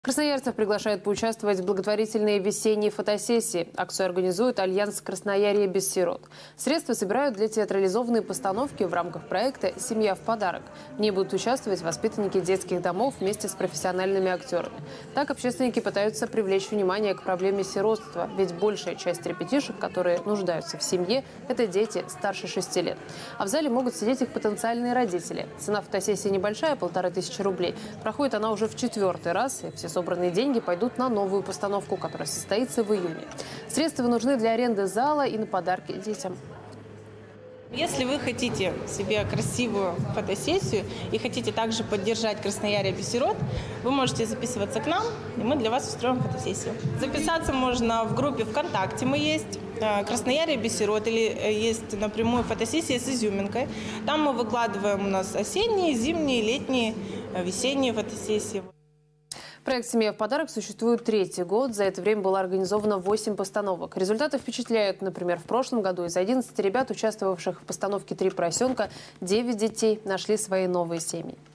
Красноярцев приглашают поучаствовать в благотворительной весенней фотосессии. Акцию организует Альянс Красноярье без сирот. Средства собирают для театрализованной постановки в рамках проекта «Семья в подарок». В ней будут участвовать воспитанники детских домов вместе с профессиональными актерами. Так общественники пытаются привлечь внимание к проблеме сиротства. Ведь большая часть ребятишек, которые нуждаются в семье, это дети старше 6 лет. А в зале могут сидеть их потенциальные родители. Цена фотосессии небольшая – 1500 рублей. Проходит она уже в 4-й раз, и все собранные деньги пойдут на новую постановку, которая состоится в июне. Средства нужны для аренды зала и на подарки детям. Если вы хотите себе красивую фотосессию и хотите также поддержать Красноярье без сирот, вы можете записываться к нам, и мы для вас устроим фотосессию. Записаться можно в группе ВКонтакте, мы есть, Красноярье без сирот, или есть напрямую фотосессия с изюминкой. Там мы выкладываем у нас осенние, зимние, летние, весенние фотосессии. Проект «Семья в подарок» существует 3-й год. За это время было организовано 8 постановок. Результаты впечатляют. Например, в прошлом году из 11 ребят, участвовавших в постановке «Три поросенка», 9 детей нашли свои новые семьи.